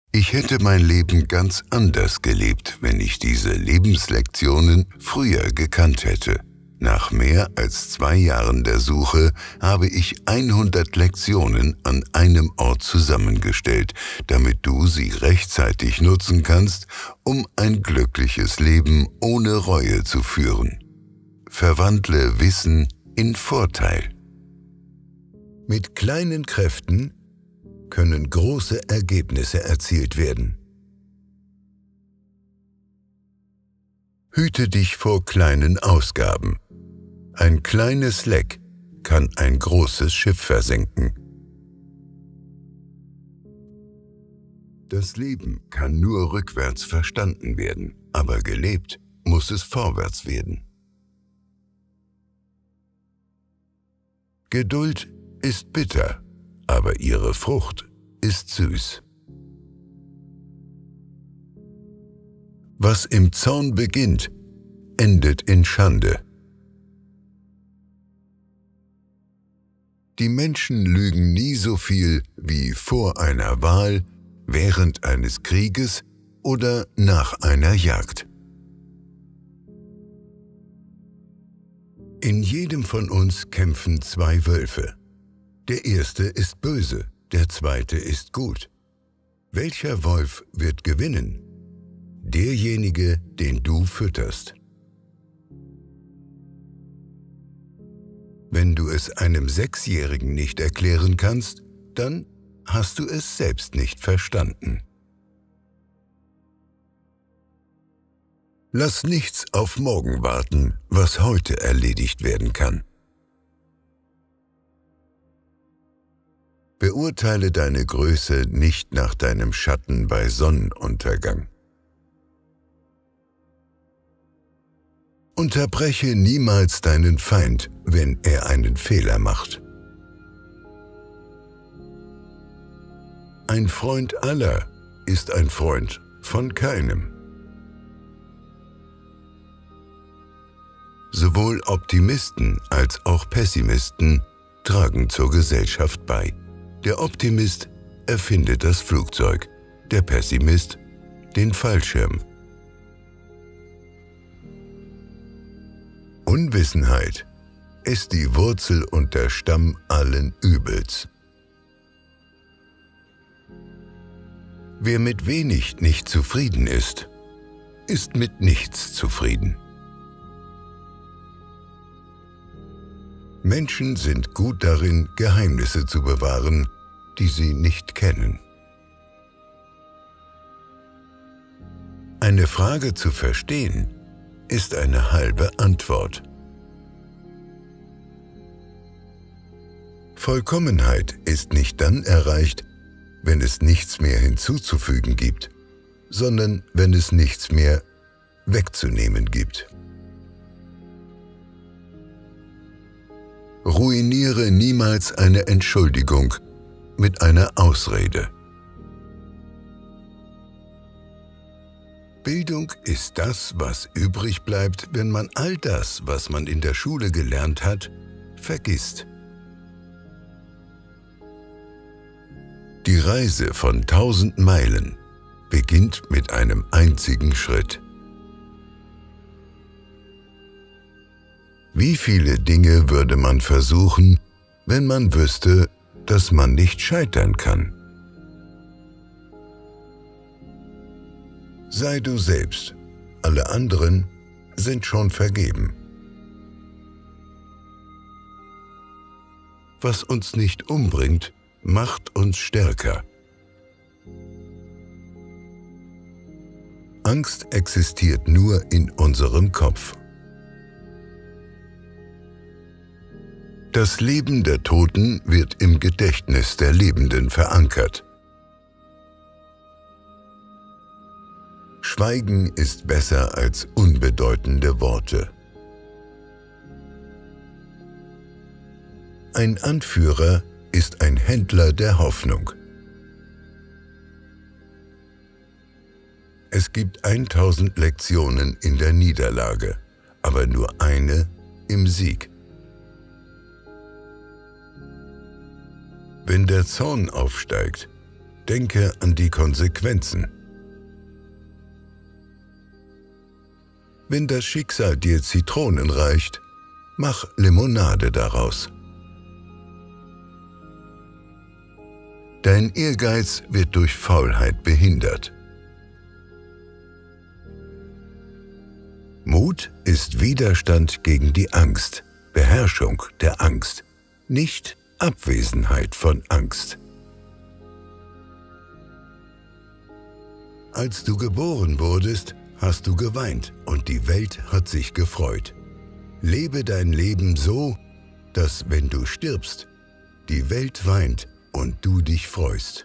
Ich hätte mein Leben ganz anders gelebt, wenn ich diese Lebenslektionen früher gekannt hätte. Nach mehr als 2 Jahren der Suche habe ich 100 Lektionen an einem Ort zusammengestellt, damit du sie rechtzeitig nutzen kannst, um ein glückliches Leben ohne Reue zu führen. Verwandle Wissen in Vorteil. Mit kleinen Kräften können große Ergebnisse erzielt werden. Hüte dich vor kleinen Ausgaben. Ein kleines Leck kann ein großes Schiff versenken. Das Leben kann nur rückwärts verstanden werden, aber gelebt muss es vorwärts werden. Geduld ist bitter, aber ihre Frucht ist süß. Was im Zorn beginnt, endet in Schande. Die Menschen lügen nie so viel wie vor einer Wahl, während eines Krieges oder nach einer Jagd. In jedem von uns kämpfen 2 Wölfe. Der erste ist böse, der zweite ist gut. Welcher Wolf wird gewinnen? Derjenige, den du fütterst. Wenn du es einem 6-Jährigen nicht erklären kannst, dann hast du es selbst nicht verstanden. Lass nichts auf morgen warten, was heute erledigt werden kann. Beurteile deine Größe nicht nach deinem Schatten bei Sonnenuntergang. Unterbreche niemals deinen Feind, wenn er einen Fehler macht. Ein Freund aller ist ein Freund von keinem. Sowohl Optimisten als auch Pessimisten tragen zur Gesellschaft bei. Der Optimist erfindet das Flugzeug, der Pessimist den Fallschirm. Unwissenheit ist die Wurzel und der Stamm allen Übels. Wer mit wenig nicht zufrieden ist mit nichts zufrieden. Menschen sind gut darin, Geheimnisse zu bewahren, die sie nicht kennen. Eine Frage zu verstehen ist eine halbe Antwort. Vollkommenheit ist nicht dann erreicht, wenn es nichts mehr hinzuzufügen gibt, sondern wenn es nichts mehr wegzunehmen gibt. Ruiniere niemals eine Entschuldigung mit einer Ausrede. Bildung ist das, was übrig bleibt, wenn man all das, was man in der Schule gelernt hat, vergisst. Die Reise von 1000 Meilen beginnt mit einem einzigen Schritt. Wie viele Dinge würde man versuchen, wenn man wüsste, dass man nicht scheitern kann? Sei du selbst, alle anderen sind schon vergeben. Was uns nicht umbringt, macht uns stärker. Angst existiert nur in unserem Kopf. Das Leben der Toten wird im Gedächtnis der Lebenden verankert. Schweigen ist besser als unbedeutende Worte. Ein Anführer ist ein Händler der Hoffnung. Es gibt 1000 Lektionen in der Niederlage, aber nur eine im Sieg. Wenn der Zorn aufsteigt, denke an die Konsequenzen. Wenn das Schicksal dir Zitronen reicht, mach Limonade daraus. Dein Ehrgeiz wird durch Faulheit behindert. Mut ist Widerstand gegen die Angst, Beherrschung der Angst, nicht Abwesenheit von Angst. Als du geboren wurdest, hast du geweint und die Welt hat sich gefreut. Lebe dein Leben so, dass, wenn du stirbst, die Welt weint und du dich freust.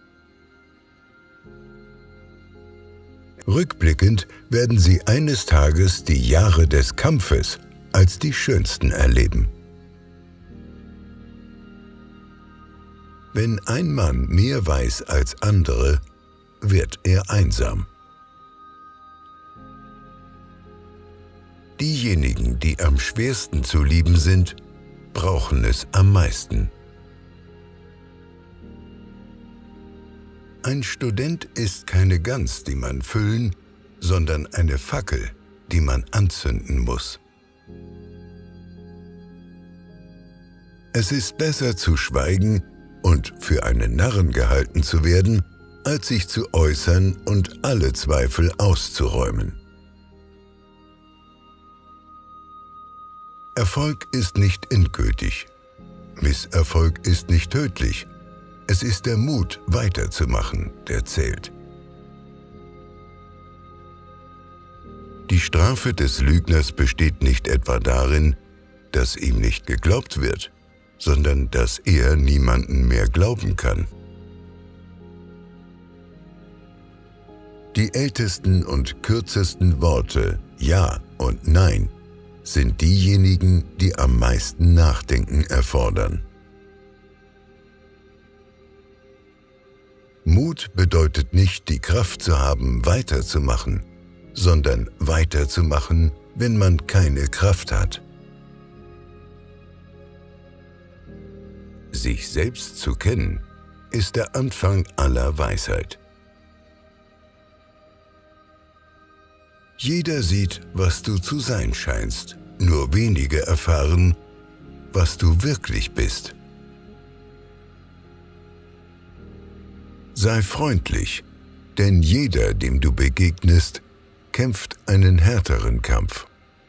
Rückblickend werden sie eines Tages die Jahre des Kampfes als die schönsten erleben. Wenn ein Mann mehr weiß als andere, wird er einsam. Diejenigen, die am schwersten zu lieben sind, brauchen es am meisten. Ein Student ist keine Gans, die man füllen, sondern eine Fackel, die man anzünden muss. Es ist besser zu schweigen und für einen Narren gehalten zu werden, als sich zu äußern und alle Zweifel auszuräumen. Erfolg ist nicht endgültig. Misserfolg ist nicht tödlich. Es ist der Mut, weiterzumachen, der zählt. Die Strafe des Lügners besteht nicht etwa darin, dass ihm nicht geglaubt wird, sondern dass er niemanden mehr glauben kann. Die ältesten und kürzesten Worte Ja und Nein sind diejenigen, die am meisten Nachdenken erfordern. Mut bedeutet nicht, die Kraft zu haben, weiterzumachen, sondern weiterzumachen, wenn man keine Kraft hat. Sich selbst zu kennen, ist der Anfang aller Weisheit. Jeder sieht, was du zu sein scheinst, nur wenige erfahren, was du wirklich bist. Sei freundlich, denn jeder, dem du begegnest, kämpft einen härteren Kampf.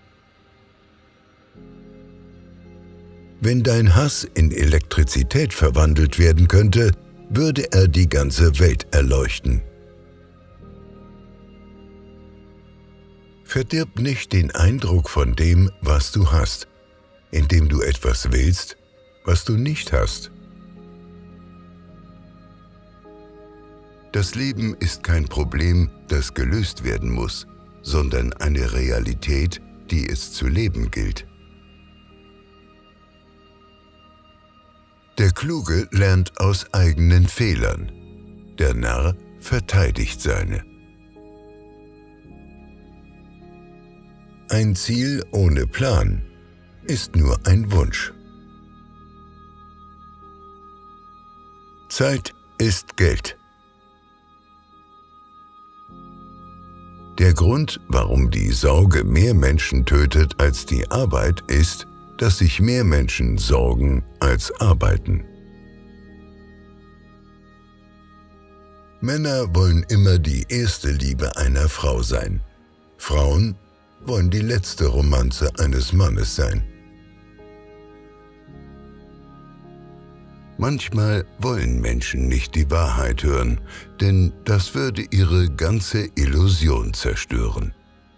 Wenn dein Hass in Elektrizität verwandelt werden könnte, würde er die ganze Welt erleuchten. Verdirb nicht den Eindruck von dem, was du hast, indem du etwas willst, was du nicht hast. Das Leben ist kein Problem, das gelöst werden muss, sondern eine Realität, die es zu leben gilt. Der Kluge lernt aus eigenen Fehlern, der Narr verteidigt seine. Ein Ziel ohne Plan ist nur ein Wunsch. Zeit ist Geld. Der Grund, warum die Sorge mehr Menschen tötet als die Arbeit, ist, dass sich mehr Menschen sorgen als arbeiten. Männer wollen immer die erste Liebe einer Frau sein. Frauen wollen die letzte Romanze eines Mannes sein. Manchmal wollen Menschen nicht die Wahrheit hören, denn das würde ihre ganze Illusion zerstören.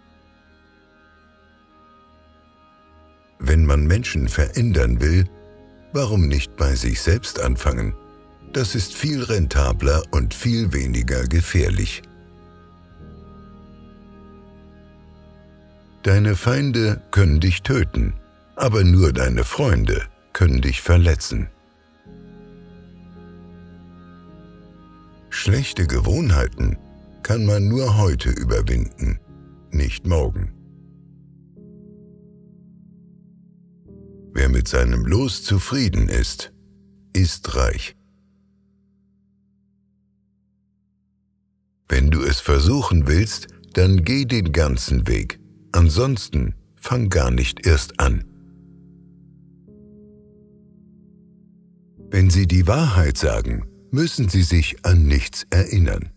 Wenn man Menschen verändern will, warum nicht bei sich selbst anfangen? Das ist viel rentabler und viel weniger gefährlich. Deine Feinde können dich töten, aber nur deine Freunde können dich verletzen. Schlechte Gewohnheiten kann man nur heute überwinden, nicht morgen. Wer mit seinem Los zufrieden ist, ist reich. es versuchen willst, dann geh den ganzen Weg. Ansonsten fang gar nicht erst an. Wenn Sie die Wahrheit sagen, müssen Sie sich an nichts erinnern.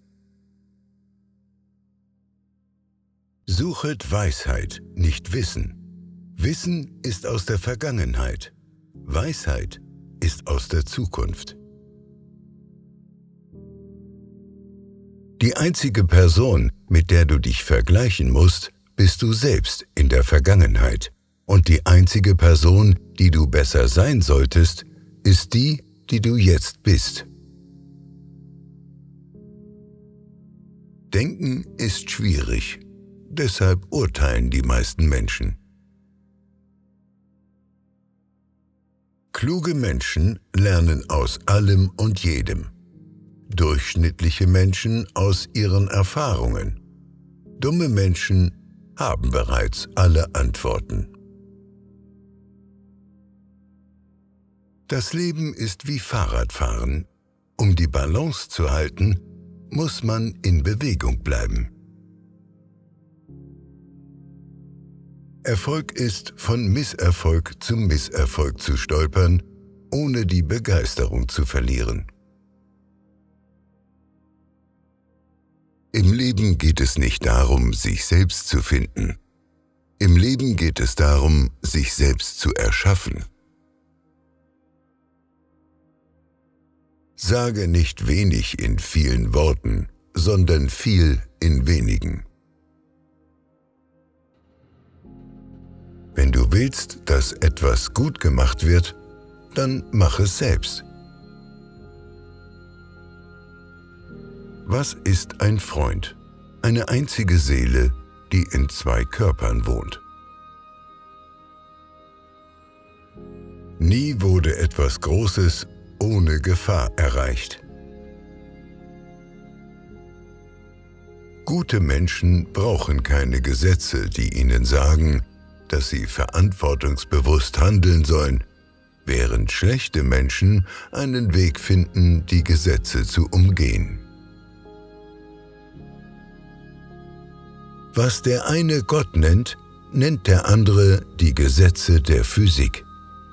Suchet Weisheit, nicht Wissen. Wissen ist aus der Vergangenheit. Weisheit ist aus der Zukunft. Die einzige Person, mit der du dich vergleichen musst, bist du selbst in der Vergangenheit. Und die einzige Person, die du besser sein solltest, ist die, die du jetzt bist. Denken ist schwierig, deshalb urteilen die meisten Menschen. Kluge Menschen lernen aus allem und jedem. Durchschnittliche Menschen aus ihren Erfahrungen. Dumme Menschen haben bereits alle Antworten. Das Leben ist wie Fahrradfahren. Um die Balance zu halten, muss man in Bewegung bleiben. Erfolg ist, von Misserfolg zu Misserfolg zu stolpern, ohne die Begeisterung zu verlieren. Im Leben geht es nicht darum, sich selbst zu finden. Im Leben geht es darum, sich selbst zu erschaffen. Sage nicht wenig in vielen Worten, sondern viel in wenigen. Wenn du willst, dass etwas gut gemacht wird, dann mach es selbst. Was ist ein Freund? Eine einzige Seele, die in zwei Körpern wohnt. Nie wurde etwas Großes ohne Gefahr erreicht. Gute Menschen brauchen keine Gesetze, die ihnen sagen, dass sie verantwortungsbewusst handeln sollen, während schlechte Menschen einen Weg finden, die Gesetze zu umgehen. Was der eine Gott nennt, nennt der andere die Gesetze der Physik.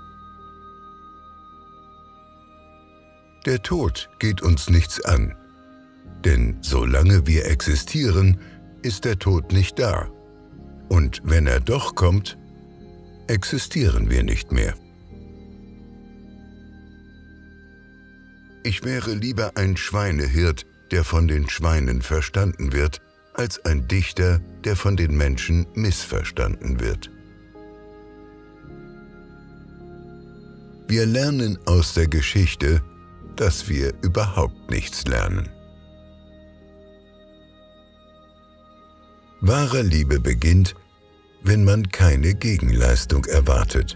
Der Tod geht uns nichts an, denn solange wir existieren, ist der Tod nicht da. Und wenn er doch kommt, existieren wir nicht mehr. Ich wäre lieber ein Schweinehirt, der von den Schweinen verstanden wird, als ein Dichter, der von den Menschen missverstanden wird. Wir lernen aus der Geschichte, dass wir überhaupt nichts lernen. Wahre Liebe beginnt, wenn man keine Gegenleistung erwartet.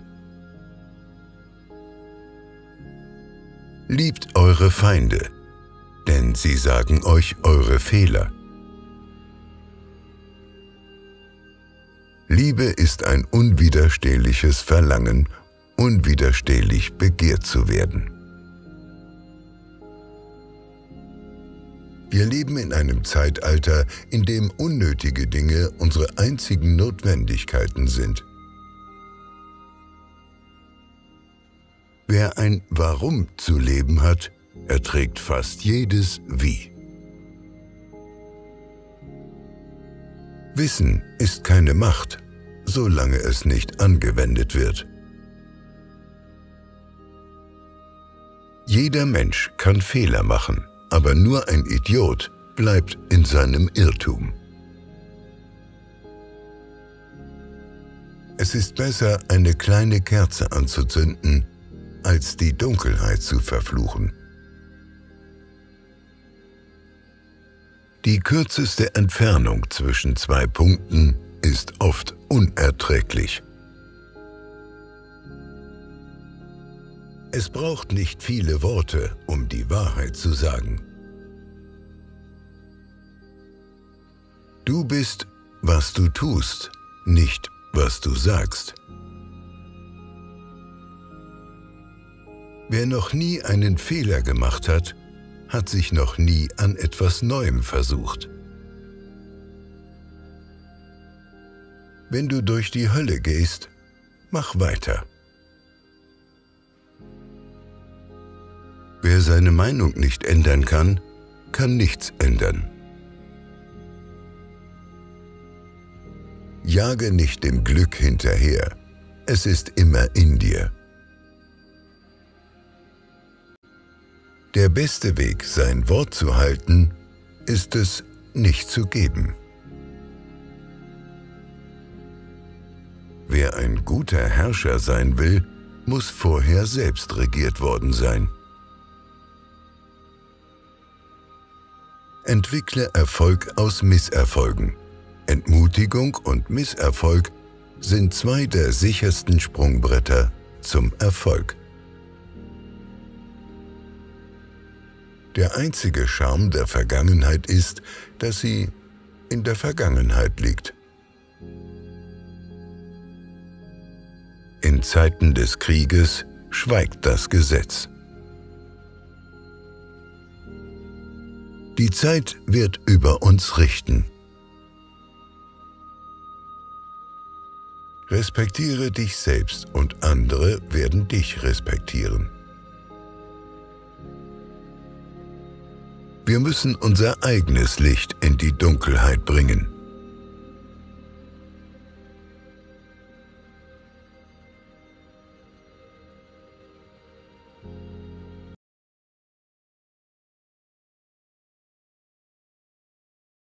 Liebt eure Feinde, denn sie sagen euch eure Fehler. Liebe ist ein unwiderstehliches Verlangen, unwiderstehlich begehrt zu werden. Wir leben in einem Zeitalter, in dem unnötige Dinge unsere einzigen Notwendigkeiten sind. Wer ein Warum zu leben hat, erträgt fast jedes Wie. Wissen ist keine Macht, solange es nicht angewendet wird. Jeder Mensch kann Fehler machen, aber nur ein Idiot bleibt in seinem Irrtum. Es ist besser, eine kleine Kerze anzuzünden, als die Dunkelheit zu verfluchen. Die kürzeste Entfernung zwischen zwei Punkten ist oft unerträglich. Es braucht nicht viele Worte, um die Wahrheit zu sagen. Du bist, was du tust, nicht, was du sagst. Wer noch nie einen Fehler gemacht hat, hat sich noch nie an etwas Neuem versucht. Wenn du durch die Hölle gehst, mach weiter. Wer seine Meinung nicht ändern kann, kann nichts ändern. Jage nicht dem Glück hinterher, es ist immer in dir. Der beste Weg, sein Wort zu halten, ist es, nicht zu geben. Wer ein guter Herrscher sein will, muss vorher selbst regiert worden sein. Entwickle Erfolg aus Misserfolgen. Entmutigung und Misserfolg sind zwei der sichersten Sprungbretter zum Erfolg. Der einzige Charme der Vergangenheit ist, dass sie in der Vergangenheit liegt. In Zeiten des Krieges schweigt das Gesetz. Die Zeit wird über uns richten. Respektiere dich selbst und andere werden dich respektieren. Wir müssen unser eigenes Licht in die Dunkelheit bringen.